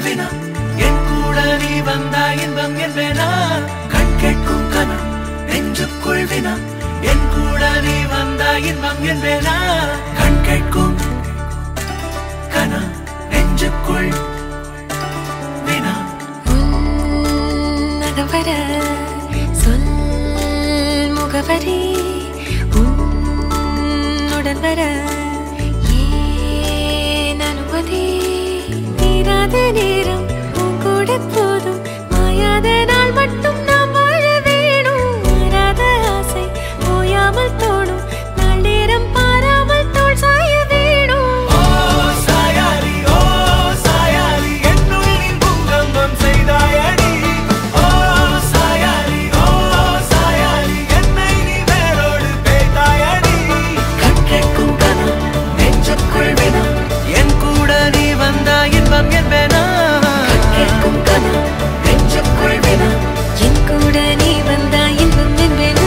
வினா என் கூட நீ வந்தா இன்பம் என்பேனா கண் கேட்கும் கனா நெஞ்சுக்குள் வினா என் கூட நீ வந்தா இன்பம் என்பேனா கண் கேட்கும் கனா நெஞ்சுக்குள் வினா நகவர சொல் முகவரி உன்னுடன் வர ஏன் அனுமதி தீராத நேரம் உன் கூட போதும் மாயாத நாள் மட்டும் நாம் வாழ வேணும் மாறாத ஆசை ஓயாமல் தோணும் நாள் நேரம் பாராமல் தோள் சாய வேணும் ஓ சாயாரி என்னுள் நீ பூகம்பம் செய்தாயடி ஓ சாயாரி என்னை நீ வேரோடு பேய்த்தாயடி கண் கேட்கும் கனா நெஞ்சுக்குள் வினா என் கூட நீ வந்தா இன்பம் என்பேனா கண் கேட்கும் கனா நெஞ்சுக்குள் வினா என் கூட நீ வந்தா இன்பம் என்பேனா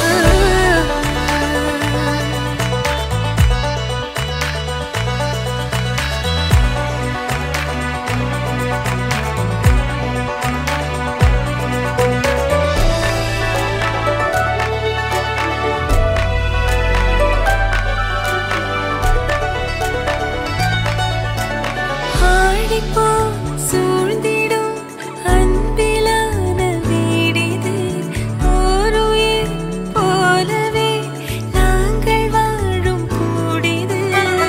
ஆடிப்போ சூழ்ந்திடும் அன்பிலான வீடிது ஒரு உயிர் போலவே நாங்கள் வாழும் கூடிது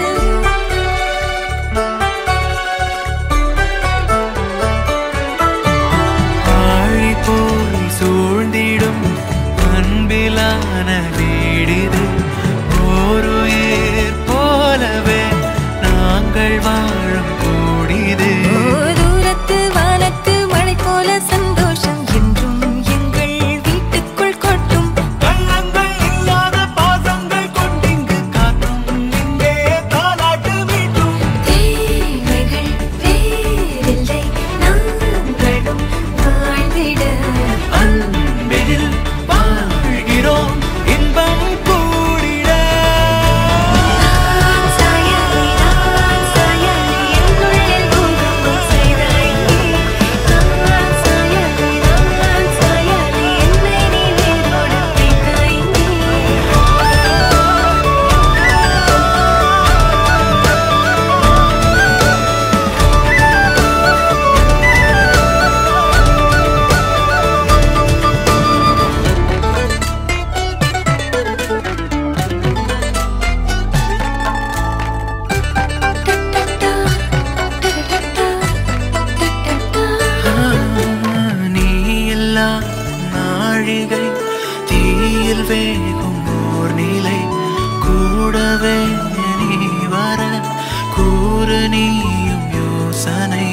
ஆழி போய் சூழ்ந்திடும் அன்பிலான வீடிது ஓருயிர் போலவே நாங்கள் வாழும் கூடிது தூரத்து வானத்து மழை போல சந்தோஷம் என்றும் எங்கள் வீட்டுக்குள் கொட்டும் கள்ளங்கள் இல்லாத பாசங்கள் கொண்டிங்கு காற்றும் இங்கே தாலாட்டு மீட்டும் தேவைகள் வேறில்லை நாங்களும் வாழ்ந்திட அன்பினில் வாழ்கிறோம் இன்பம் கூடிட நான் சாயலி என்னுள்ளே பூகம்பம் செய்தாய் நான் சாயலி என்னை நீ வேரோடு பேய்த்தாய் நீ எல்லா நாழிகை தீயில் வேகும் ஓர் நிலை கூடவே நீ வர கூறு நீயும் யோசனை